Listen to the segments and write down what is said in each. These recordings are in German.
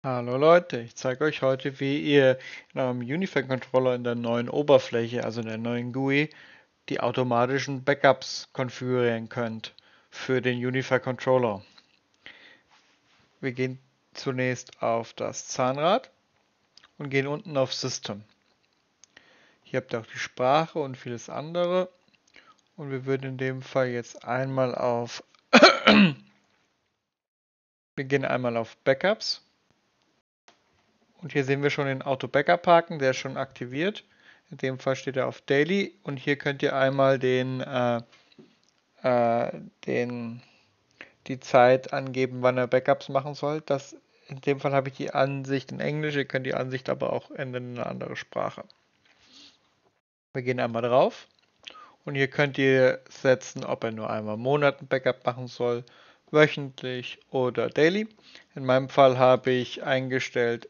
Hallo Leute, ich zeige euch heute, wie ihr in eurem Unified-Controller in der neuen Oberfläche, also in der neuen GUI, die automatischen Backups konfigurieren könnt für den Unified-Controller. Wir gehen zunächst auf das Zahnrad und gehen unten auf System. Hier habt ihr auch die Sprache und vieles andere. Und wir würden in dem Fall jetzt einmal auf wir gehen einmal auf Backups. Und hier sehen wir schon den Auto-Backup-Haken, der ist schon aktiviert. In dem Fall steht er auf Daily und hier könnt ihr einmal die Zeit angeben, wann er Backups machen soll. In dem Fall habe ich die Ansicht in Englisch, ihr könnt die Ansicht aber auch ändern in eine andere Sprache. Wir gehen einmal drauf und hier könnt ihr setzen, ob er nur einmal im Monat ein Backup machen soll, wöchentlich oder daily. In meinem Fall habe ich eingestellt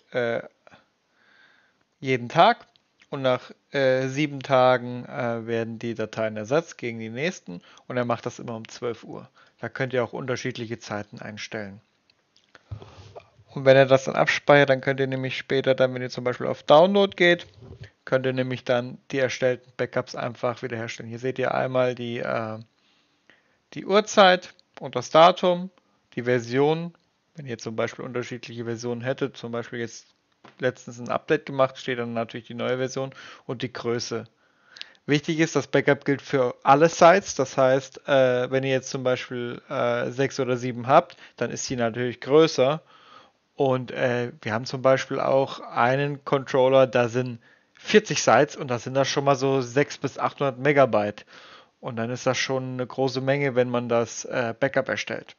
jeden Tag und nach 7 Tagen werden die Dateien ersetzt gegen die nächsten und er macht das immer um 12 Uhr. Da könnt ihr auch unterschiedliche Zeiten einstellen. Und wenn er das dann abspeichert, dann könnt ihr nämlich später dann, wenn ihr zum Beispiel auf Download geht, könnt ihr nämlich dann die erstellten Backups einfach wiederherstellen. Hier seht ihr einmal die Uhrzeit und das Datum, die Version. Wenn ihr zum Beispiel unterschiedliche Versionen hättet, zum Beispiel jetzt letztens ein Update gemacht, steht dann natürlich die neue Version und die Größe. Wichtig ist, das Backup gilt für alle Sites. Das heißt, wenn ihr jetzt zum Beispiel 6 oder 7 habt, dann ist sie natürlich größer. Und wir haben zum Beispiel auch einen Controller, da sind 40 Sites und da sind das schon mal so 600 bis 800 Megabyte. Und dann ist das schon eine große Menge, wenn man das Backup erstellt.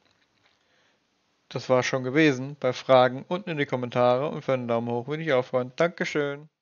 Das war schon gewesen. Bei Fragen unten in die Kommentare und für einen Daumen hoch würde ich auch freuen. Dankeschön.